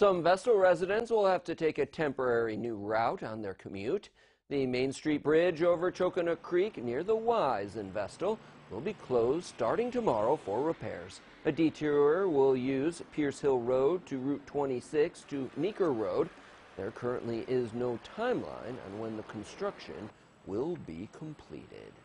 Some Vestal residents will have to take a temporary new route on their commute. The Main Street Bridge over Coconut Creek near the Y's in Vestal will be closed starting tomorrow for repairs. A detour will use Pierce Hill Road to Route 26 to Meeker Road. There currently is no timeline on when the construction will be completed.